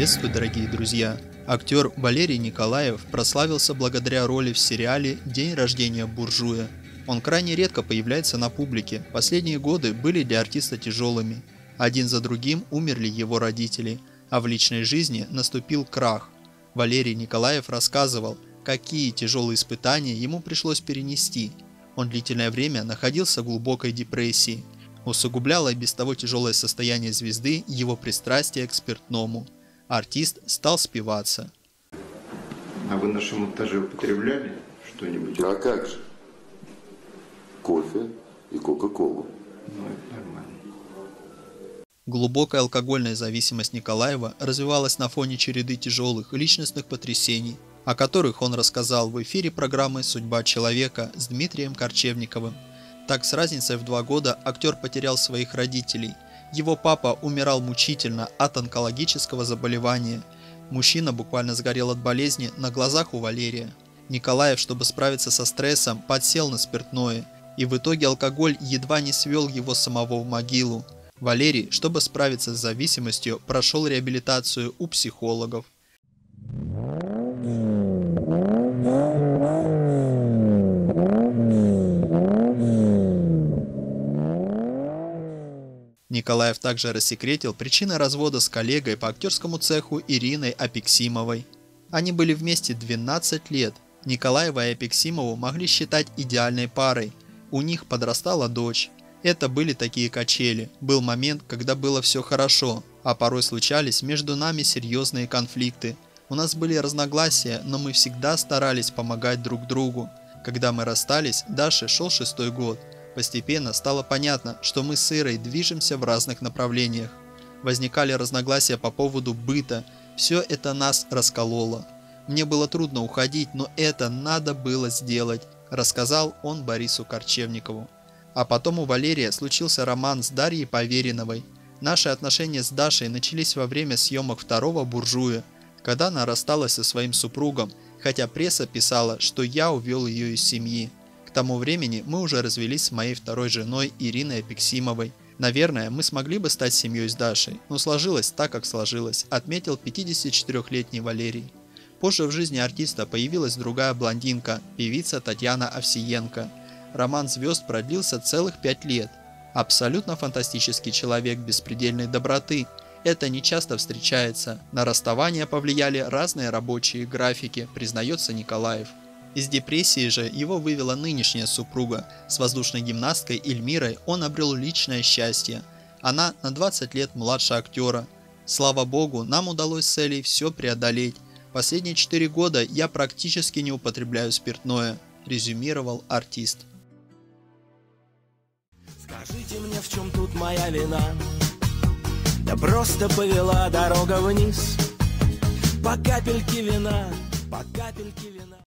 Приветствую, дорогие друзья! Актер Валерий Николаев прославился благодаря роли в сериале «День рождения буржуя». Он крайне редко появляется на публике, последние годы были для артиста тяжелыми. Один за другим умерли его родители, а в личной жизни наступил крах. Валерий Николаев рассказывал, какие тяжелые испытания ему пришлось перенести. Он длительное время находился в глубокой депрессии. Усугубляло и без того тяжелое состояние звезды его пристрастие к спиртному. Артист стал спиваться. А вы на шантаже употребляли что-нибудь? А как же? Кофе и кока-колу. Ну, это нормально. Глубокая алкогольная зависимость Николаева развивалась на фоне череды тяжелых личностных потрясений, о которых он рассказал в эфире программы «Судьба человека» с Дмитрием Корчевниковым. Так, с разницей в 2 года актер потерял своих родителей. Его папа умирал мучительно от онкологического заболевания. Мужчина буквально сгорел от болезни на глазах у Валерия. Николаев, чтобы справиться со стрессом, подсел на спиртное, и в итоге алкоголь едва не свел его самого в могилу. Валерий, чтобы справиться с зависимостью, прошел реабилитацию у психологов. Николаев также рассекретил причины развода с коллегой по актерскому цеху Ириной Апексимовой. Они были вместе 12 лет. Николаева и Апексимову могли считать идеальной парой. У них подрастала дочь. Это были такие качели. Был момент, когда было все хорошо, а порой случались между нами серьезные конфликты. У нас были разногласия, но мы всегда старались помогать друг другу. Когда мы расстались, Даше шел 6-й год. Постепенно стало понятно, что мы с Ирой движемся в разных направлениях. Возникали разногласия по поводу быта, все это нас раскололо. Мне было трудно уходить, но это надо было сделать, рассказал он Борису Корчевникову. А потом у Валерия случился роман с Дарьей Повериновой. Наши отношения с Дашей начались во время съемок второго «Буржуя», когда она рассталась со своим супругом, хотя пресса писала, что я увел ее из семьи. К тому времени мы уже развелись с моей второй женой Ириной Апексимовой. Наверное, мы смогли бы стать семьей с Дашей, но сложилось так, как сложилось, отметил 54-летний Валерий. Позже в жизни артиста появилась другая блондинка, певица Татьяна Овсиенко. Роман звезд продлился целых 5 лет. Абсолютно фантастический человек беспредельной доброты. Это не часто встречается. На расставание повлияли разные рабочие графики, признается Николаев. Из депрессии же его вывела нынешняя супруга. С воздушной гимнасткой Эльмирой он обрел личное счастье. Она на 20 лет младше актера. Слава богу, нам удалось с Элей все преодолеть. Последние 4 года я практически не употребляю спиртное, резюмировал артист. Скажите мне, в чем тут моя вина? Да просто повела дорога вниз. По капельке вина, по капельке вина.